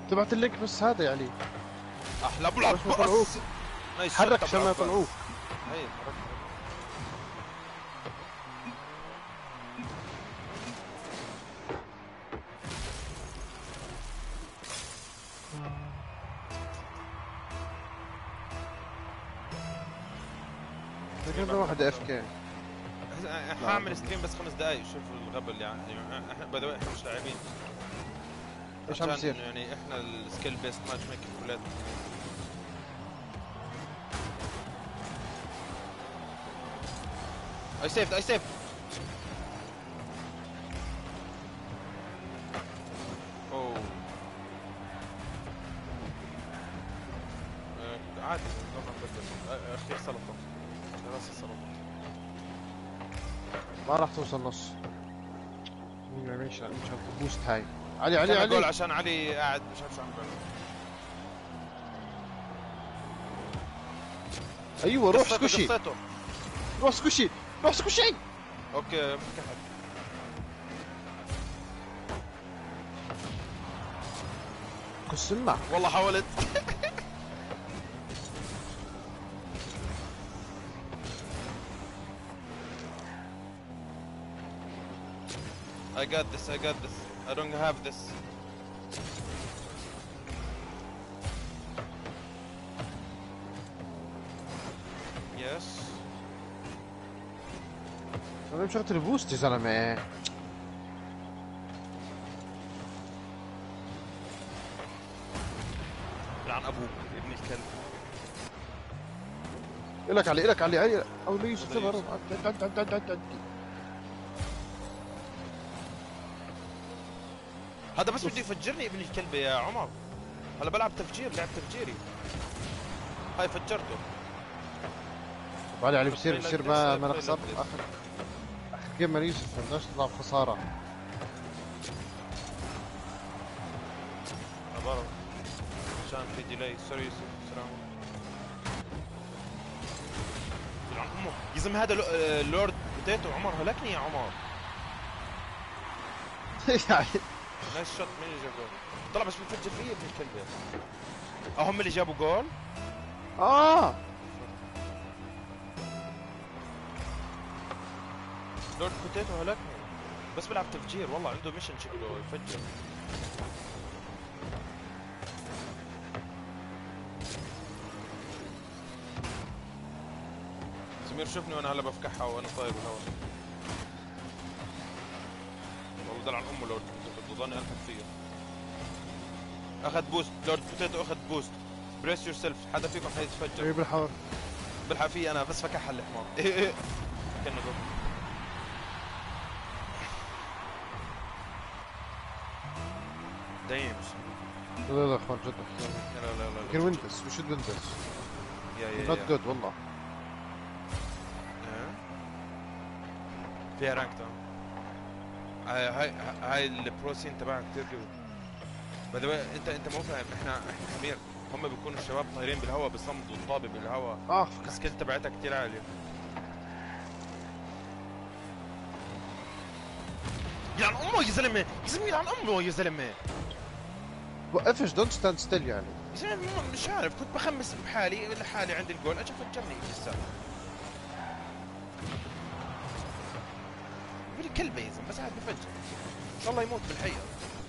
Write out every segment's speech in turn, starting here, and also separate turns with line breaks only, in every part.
تبعت اللينك بس هذا يعني
احلى ابو العباس.
حرك عشان ما يطلعوك.
اي
تقريبا واحد اف كي.
حاعمل ستريم بس 5 دقايق. شوفوا الغبل يعني احنا بدوي احنا مش لاعبين.
ايش عم يصير؟
يعني احنا السكيل بيست ماتش ميكنج كلياتنا. اي سيف اوه عادي طبعا بدل اخير سلطه راس السلطه
ما راح توصل نص. مش بوست هاي. علي
جول عشان علي قاعد مش عارف شو عم بيعمل.
ايوه روح سكوشي. روح سكوشي.
اوكي فتحت.
كسمع
والله حاولت. I got this. I don't have this. Yes.
انا مشغلت البوست يا زلمه.
لعن ابوك يا ابن الكلب.
الك علي او ليش تظهر عد.
هذا بس بده يفجرني ابن الكلب يا عمر. هلا بلعب لعب تفجيري. هاي فجرته.
علي بصير ما نخسر اخر جيم من يوسف. بدناش نطلع بخساره.
عبارة عشان في ديلاي. سوري يوسف. السلام يلعن امه يا زلمه. هذا لورد بوتيتو. عمر هلكني يا عمر.
يعني
نايس شوت. مين اللي جاب جول؟ طلع بس بفجر فيه ابن الكلب. هم اللي جابوا جول. لورد بوتيتو هلكني بس بلعب تفجير. والله عنده ميشن شكله يفجر. سمير شوفني وانا هلا بفكحها وانا طاير بالهواء. والله دلع عن امه لورد بوتيتو. ضلني الحق فيه. اخذ بوست. لورد بوتيتو اخذ بوست. بريس يور سيلف. حدا فيكم حيتفجر.
ايه بالحوار.
بلحق فيه انا بس فكحها الحمار. كانه جول. دايمز.
لا اخوان جد.
لا
يمكن ويندوز. وش ويندوز؟
يا
نوت جود والله.
فيها رانك هاي البرو سين تبعها كثير قوي. باي ذا انت مو فاهم. احنا حمير. هم بيكونوا الشباب طايرين بالهواء بصمد والطابه بالهواء. السكيل تبعتها كثير عاليه. يلعن امه يا زلمه. يلعن امه يا زلمه.
وقفش دونت ستاند ستيل يعني.
يا زلمه مش عارف. كنت بخمس بحالي لحالي عند الجول. اجى فجرني لسه. كلبه يا زلمه بس قاعد بفجر. ان شاء الله يموت بالحقيقه.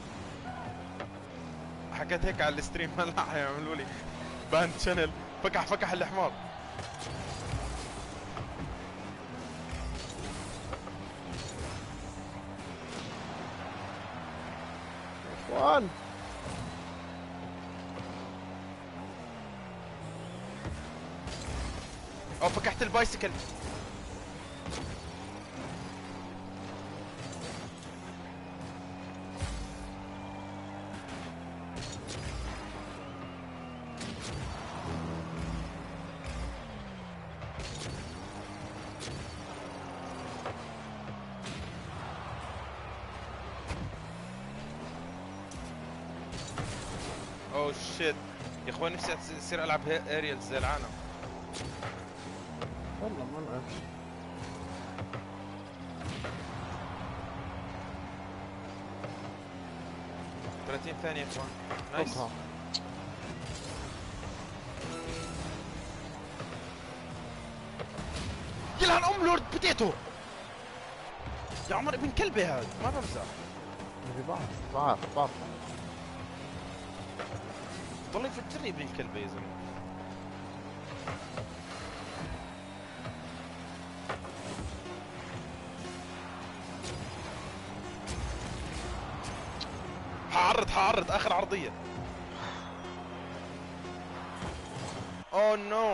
حكيت هيك على الستريم. هلا حيعملوا لي باند شانل. فكح الحمار.
وان
او فكحت البايسكل. اوه شيت يا اخوان. نفسي اصير العب اريال زي العالم.
والله ما نعرف.
30 ثانية يا اخوان. نايس. يلعن ام لورد بوتيتو يا عمر، ابن كلبي هذا، ما بمزح.
بعرف
ضل يفجرني ابن الكلبة يا زلمة. حعرض اخر عرضية. اوه نو.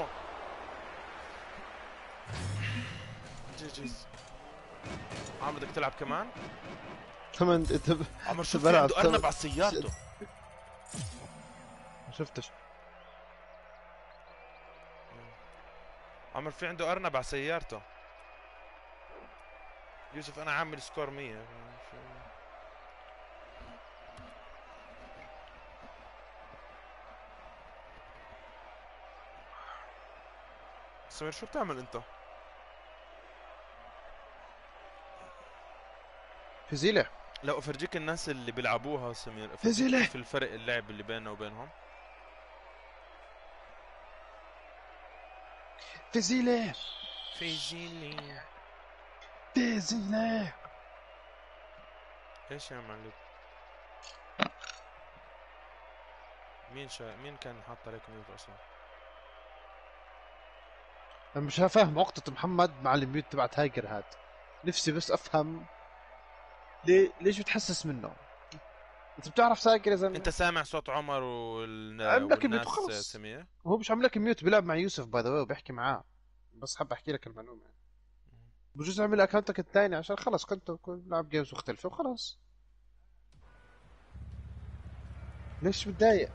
جيجيز. عم بدك تلعب كمان؟
كمان انت
عمر شوف عنده ارنب على سيارته.
ما شفتش.
عمر في عنده ارنب على سيارته. يوسف انا عامل سكور 100. سمير شو بتعمل انت؟
فيزيلة.
لو افرجيك الناس اللي بيلعبوها سمير،
فيزيلة
في الفرق اللعب اللي بيننا وبينهم.
فيزيلة
ايش يا معلم؟ مين كان حاط عليك ميوت اصلا؟
انا مش فاهم عقدة محمد مع الميوت تبعت هايجر هاد. نفسي بس افهم ليش بتحسس منه؟ انت بتعرف سايكر يا زلمه؟
انت سامع صوت عمر
عملك ميوت
والناس
وخلص.
سمير؟
هو مش عامل لك ميوت، بيلعب مع يوسف باي ذا واي وبيحكي معاه. بس حاب احكي لك المعلومه يعني. بجوز اعمل اكونتك الثاني عشان خلص كنت بلعب جيمز مختلفه وخلاص. ليش متضايق؟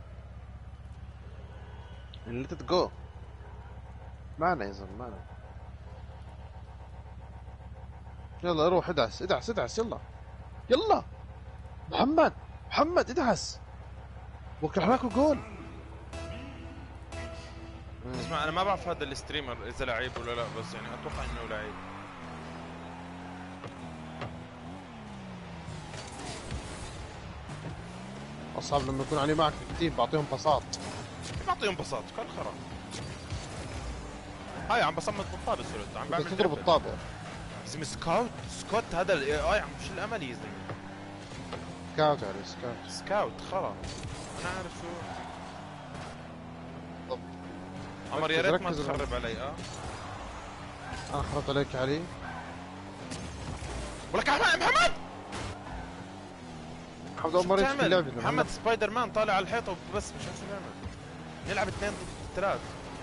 ليت جو معنا يا زلمه معنا. يلا روح ادعس يلا محمد ادعس وقت رح ناكل جول.
اسمع انا ما بعرف هذا الستريمر اذا لعيب ولا لا، بس يعني اتوقع انه لعيب.
اصعب لما يكون علي معك في التيم بعطيهم باصات.
كل خرا. هاي عم بصمت بالطابة سولت، عم بعمل
تضرب الطابة.
اسمه سكوت هذا الاي اي عم شو الامل يا زلمه.
سكاوت على
سكاوت خرا. انا عارف شو.
طب
عمر يا ريت ما تخرب علي.
انا خربت عليك علي.
ولك محمد
اول مرة في اللعبة.
محمد سبايدر مان طالع على الحيطة بس مش عارف شو بيعمل. نلعب 2 ضد 3.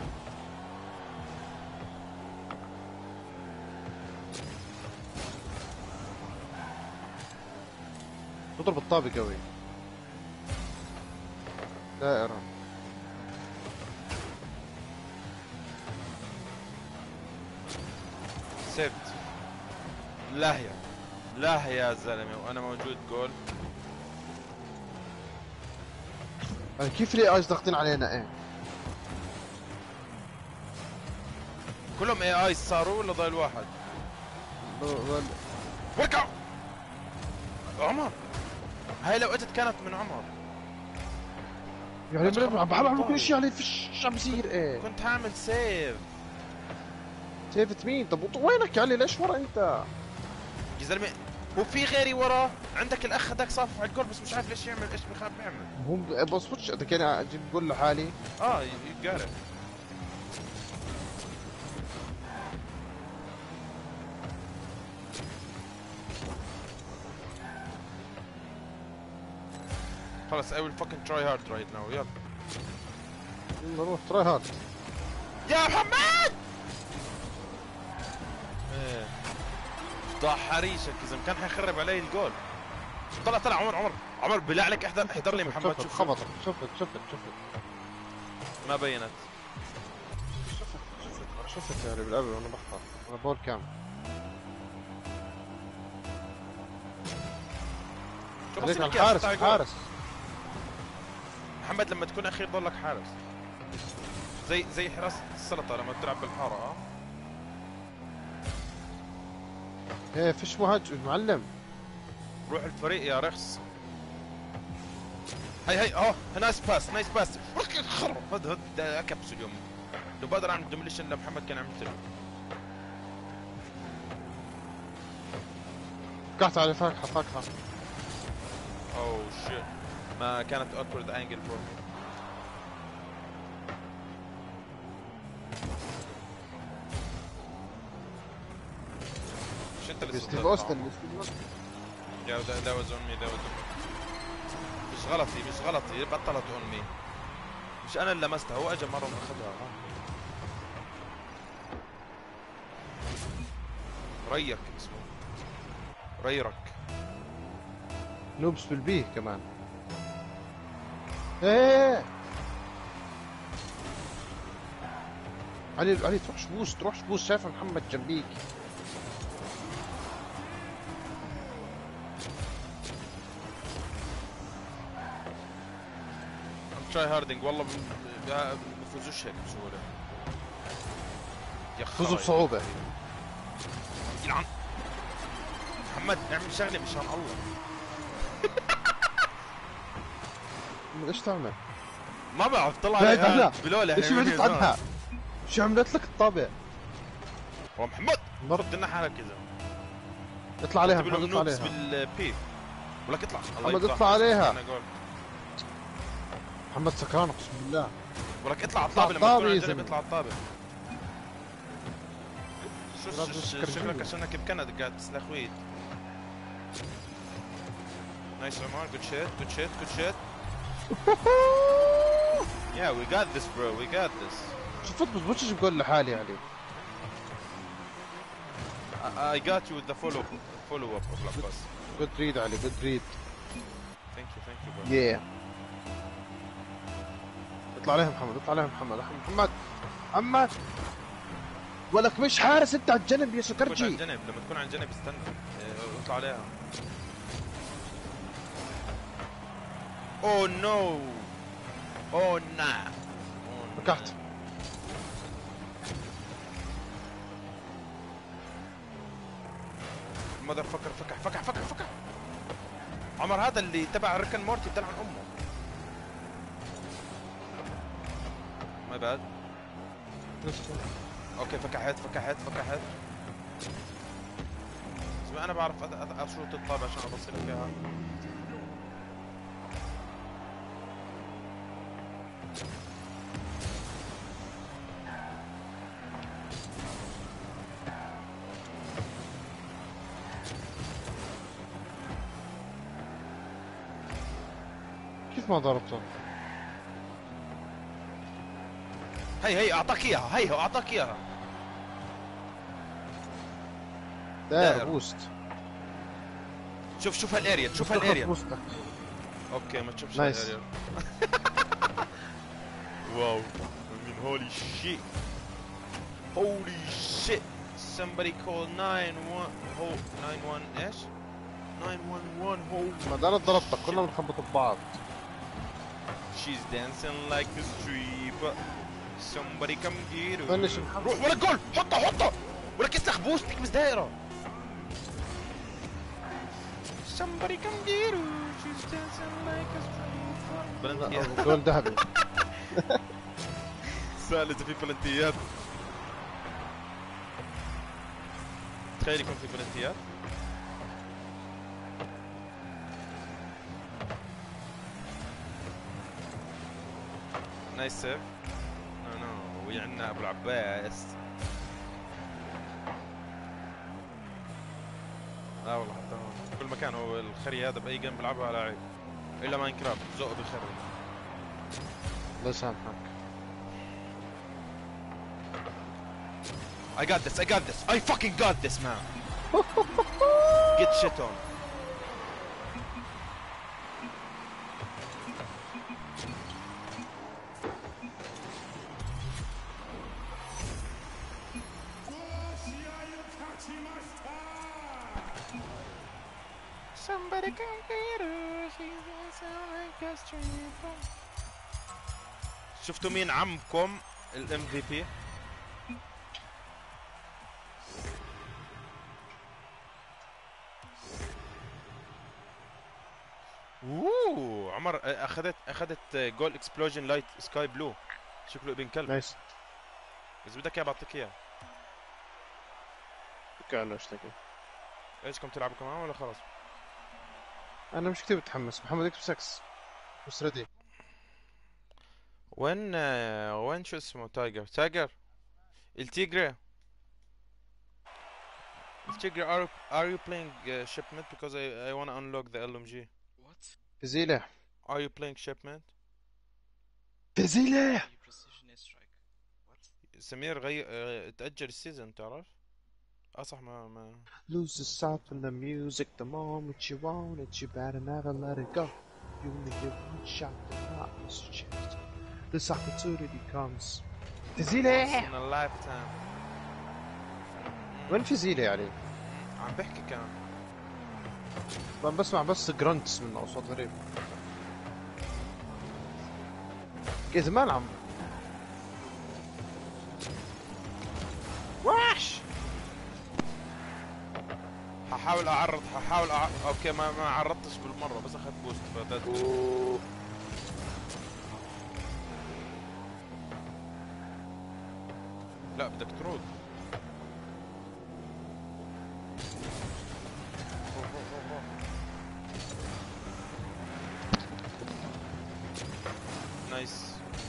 تضرب الطابة قوي. دائرة.
سبت. لا يا زلمة وانا موجود جول.
كيف لي ايز ضاغطين علينا ايه؟
كلهم اي اي صاروا ولا ضايل واحد؟ وركع عمر. هاي لو اجت كانت من عمر.
يعني عم بعمل كل شيء عليه فيش عم بصير ايه؟
كنت هعمل سيف.
سيفت مين؟ طب وينك يا علي؟ ليش ورا انت؟
يا زلمة هو في غيري ورا. عندك الاخ هذاك صافف على الجول بس مش عارف ليش يعمل ايش بخاف يعمل.
هو بصفتش بدك يعني اجي بقول لحالي.
يقارب. خلص I will fucking try hard right now. يلا
روح تراي هارد
يا محمد. ضاع حريشك اذا كان حيخرب علي الجول. طلع عمر بالله عليك احضر لي محمد.
شوف خبطك. شفت
ما بينت.
شفت يعني بالقلب وانا بخطر. انا بول كام.
شو
الحارس
محمد لما تكون اخير ضلك حارس. زي حراسة السلطة لما تلعب بالحارة.
ايه فيش مهاجم معلم.
روح الفريق يا رخص. هي اهو نايس باس نايس باس. خرب هد اكبس اليوم. لو بقدر اعمل دوميليشن لمحمد كان عملت له.
فكحت على فاكهة.
اوه شيت ما كانت اوكورد انجل برو. مش انت اللي
ستيف اوستن.
يا that was on me. مش غلطي بطلت on me. مش انا اللي لمستها هو اجى مرة واخذها. ريك اسمه ريرك.
نوبس بالبي كمان. ايه علي تروح شبوس شايف محمد جنبيك.
تراي هاردنج والله ما بفوزوش هيك بسهولة.
فوزوا بصعوبة.
يلعن محمد اعمل شغلة مشان الله.
ايش تعمل؟
ما بعرف طلع عليها بلولة.
ايش عملت عنها؟ شو عملت لك الطابع؟
هو محمد مرد لنا حالك كذا.
اطلع عليها محمد اطلع عليها.
بالبي ولك اطلع
محمد اطلع عليها. محمد سكران اقسم بالله.
ولك اطلع على الطابة لما تكون على الجنب اطلع على الطابة. شو شكلك عشانك بكندا قاعد تسلخ ويد. نايس عمر good shit. Yeah we got this bro we got this.
شفت بزبطش بقول لحالي يعني.
I got you with the follow up of Black Bus.
Good read علي good read.
Thank you bro.
Yeah. اطلع عليها محمد. ولك مش حارس انت على الجنب يا سكرجي.
لما تكون على الجنب استنى اطلع عليها. اوه نو اوه نا
فكحت.
المذر فكح. عمر هذا اللي تبع ريكن مورتي بتلعن امه. ماي باد. اوكي فكحت. اسمع انا بعرف اشرط الطابع عشان ابصر لك اياها.
كيف ما ضربته؟
هي اعطاك اياها.
داير بوست.
شوف هالاريا اوكي ما تشوفش هالاريا. واو هولي شيت somebody call 911 ايش 911
ما ده انا ضربتك كلنا بنخبط ببعض.
she's dancing like a stripper somebody come get her.
فنش
روح ولا جول حطه ولا كسلخ بوست تكبس دائرة. somebody come get her she's dancing like a stripper.
جول ذهبي.
سأل اذا في بلنتيات. تخيل يكون في بلنتيات. نايس سيف. نو ويعنا ابو العباس. لا والله حتى هون كل مكان هو الخري هذا باي جيم بيلعبها لاعب الا ماينكرافت زقه بالخري.
الله يسامحك.
I got this I fucking got this man. Get shit on. Somebody come get her, she's dancing like a stripper. شفتوا مين عمكم الام في بي؟ اوه عمر اخذت جول اكسبلوجن لايت سكاي بلو، شكله ابن كلب.
نايس.
اذا بدك اياه بعطيك اياه.
قال له اشتكي.
ايش كم تلعبوا كمان ولا خلاص؟
انا مش كثير متحمس. محمد اكتب 6 بس ردي.
وين شو اسمه؟ تايجر التيجري. are you playing shipment because I want to unlock the LMG.
What?
فزيلة.
Are you playing shipment?
فزيلة.
Precision airstrike. What?
سمير تأجل السيزون تعرف؟ صح ما
Lose the sight from the music the moment you want it. You better never let it go. You only get one shot to not miss a chance. This opportunity comes. فزيلة.
in a lifetime.
وين فزيلة يعني؟
عم بحكي كان
بسمع بس جرانتس منه صوت غريب. كي زمان عم وحش.
هحاول اوكي ما عرضتش بالمره بس اخذت بوست فدت. لا بدك ترود. نايس.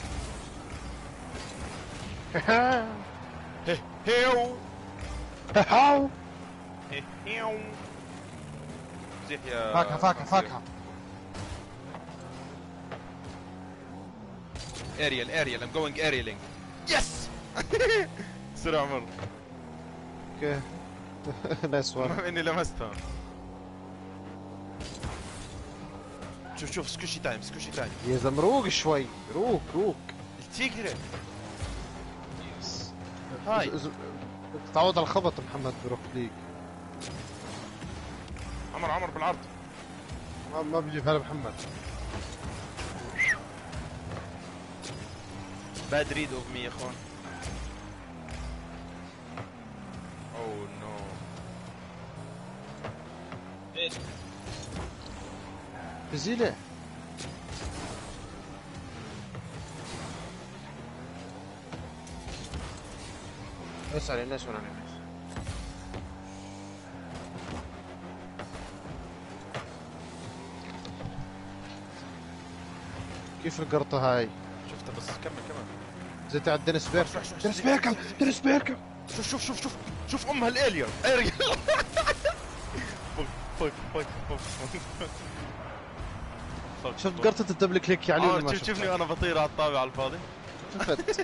هيو
هاو.
هيو زيح يا
فاكهة.
اريال I'm going aerialing. يس. سرع عمر.
اوكي. نايس وان.
المهم اني لمستها. شوف سكوشي تايم.
يا زلمة روق شوي. روق.
التيجري.
يس.
هاي.
تعود على الخبط محمد بروح ليك.
عمر بالعرض.
ما بيجيب هلا محمد.
باد ريد اوف مي يا اخوان. اوه نو.
فزيلة. اسأل الناس ولا الناس. كيف القرطة هاي؟
شفتها بس كمل.
زيت على دينيس بيركم. دينيس بيركم.
شوف امها الاليون.
شفت قرطة الدبل كليك يعني ولا ما
شوفني وانا بطير على الطابع على الفاضي.
شفت.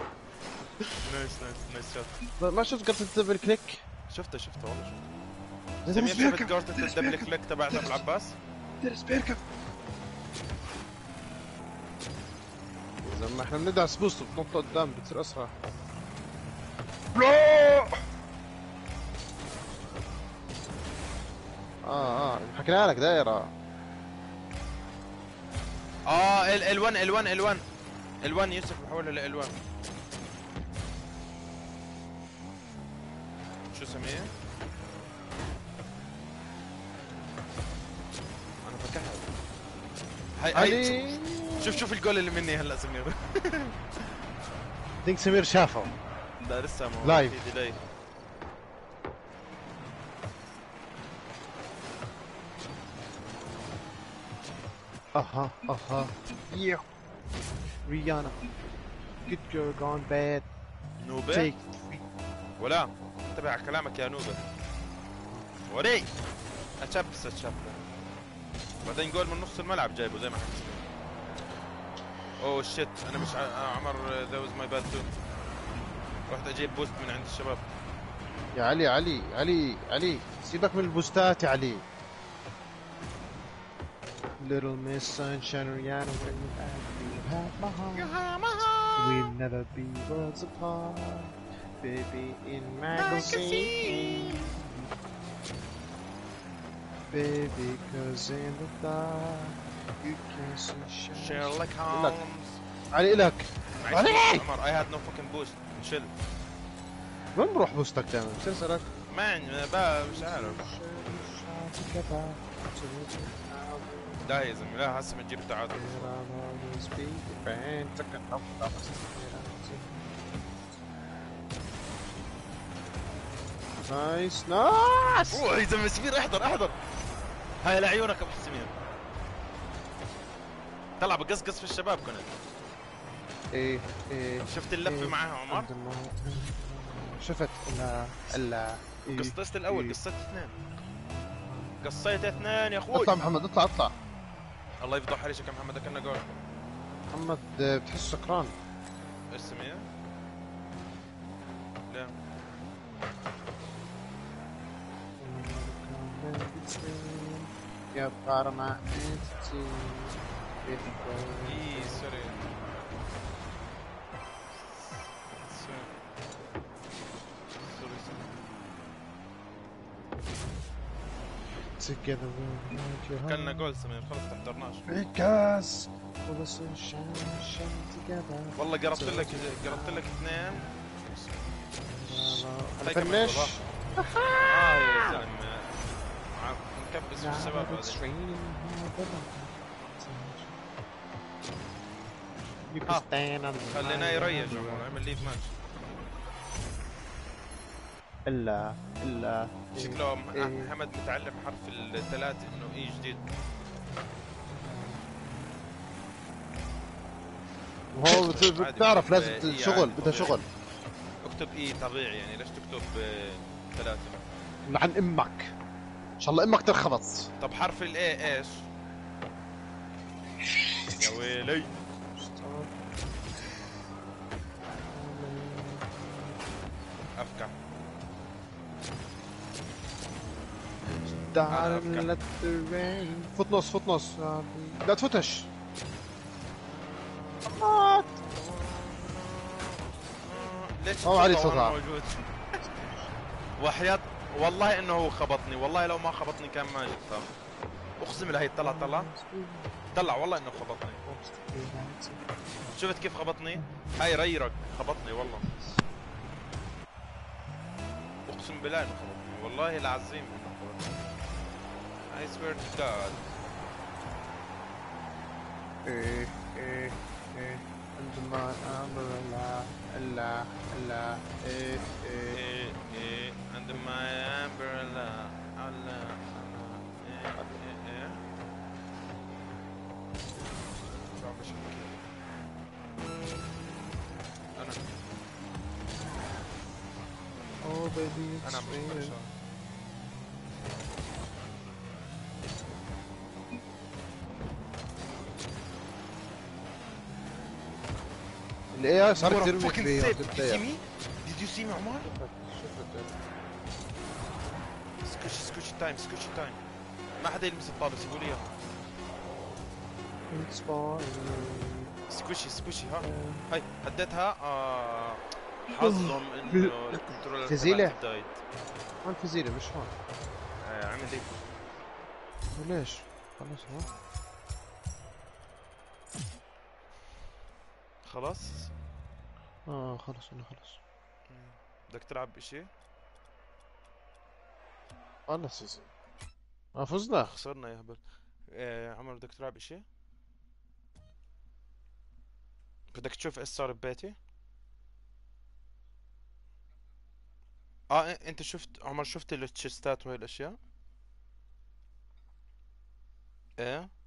نايس شوت.
ما شفت قرطة الدبل كليك.
شفته والله شفته. سمير شفت قرطة الدبل كليك تبعت ابو العباس.
دينيس بيركم. لما احنا بندعس بوست بتنط قدام بتصير اسرع. لا. حكينا لك دايرة.
ال1 يوسف بحولها ل L1. شو سميه؟ انا فكرها. هاي شوف الجول اللي مني هلا سمير.
دينك سمير شافه.
لا لسه ما
لايف.
في ديلاي.
اها يو ريانا good girl gone bad.
نوبة ولا انتبه على كلامك يا نوبة. وري اتشبس بعدين جول من نص الملعب جايبه زي ما حكيت. اوه شيت انا مش عمر ذا واز ماي باد تو. رحت اجيب بوست من عند الشباب.
يا علي سيبك من البوستات يا علي. Little Miss Sunshine Rihanna, when you have my heart, we'll never be worlds apart, baby in magazine, baby 'cause in the dark you can't see
Sherlock Holmes.
علي إلك. علي
عمر I had no fucking boost. شل
وين بروح بوستك دائما؟ شو اسألك؟
مش عارف. لا يا زلمه لا، هسه بنجيب تعادل.
نايس نايس.
اوه يا زلمه سمير، احضر احضر، هاي لعيونك ابو سمير. طلع بقصقص في الشباب كنت.
ايه ايه
شفت اللفه معها عمر؟
شفت الا إيه
قصيت الاول،
إيه.
قصيت اثنين، قصيت اثنين يا اخوي.
اطلع محمد، اطلع اطلع.
الله يفضح عليك يا محمد، كنا جول.
محمد بتحس سكران.
ايش سمير؟ لا
يا فارما انتي
اي سوري.
together
كلنا جول سمير، خلص تحضرناش.
because all the sunshine shining together.
والله قربت لك اثنين.
فنش.
يا زلمه نكبس في الشباب بعدين.
You can stand on the
خليناه يريج عمر، عمل ليف ماتش.
الا
شكله محمد متعلم حرف الثلاثة انه اي جديد.
وهو بتعرف لازم شغل، بدها شغل.
اكتب اي طبيعي، يعني ليش تكتب ثلاثة؟
لعن امك ان شاء الله امك ترخبط.
طب حرف الاي ايش؟ يا ويلي افكع.
فوت نص فوت نص، لا تفوتش.
ليش
علي
صوتها
صوتها
موجود؟ وحياة والله انه هو خبطني، والله لو ما خبطني كان ما جبتها. اقسم بالله هي طلع والله انه خبطني. شفت كيف خبطني؟ هاي ريرك خبطني والله. اقسم بالله انه خبطني، والله العظيم انه خبطني. I swear to God.
ايه عندما امبريلا الا
ايه عندما امبريلا الله ايه صعب شكل. انا
oh baby
انا مش
الاي اي صار كثير
fucking
منيح
save. Did you see me? Did you see me عمر؟ سكوشي تايم. ما حدا يلمس الطابة، سيبوا لي اياها. سكوشي ها. هاي هديتها. حظهم انه الكنترولر
فيزيلة
دايد.
هون فيزيلة مش هون.
عمل ايه؟
ليش؟ خلص هون.
خلاص؟
خلص انا خلص.
بدك تلعب بشي؟
خلص يا زلمة. فزنا.
خسرنا يا هبل. عمر بدك تلعب بشي؟ بدك تشوف ايش صار ببيتي؟ انت شفت عمر، شفت التشيستات وهي الاشياء؟ ايه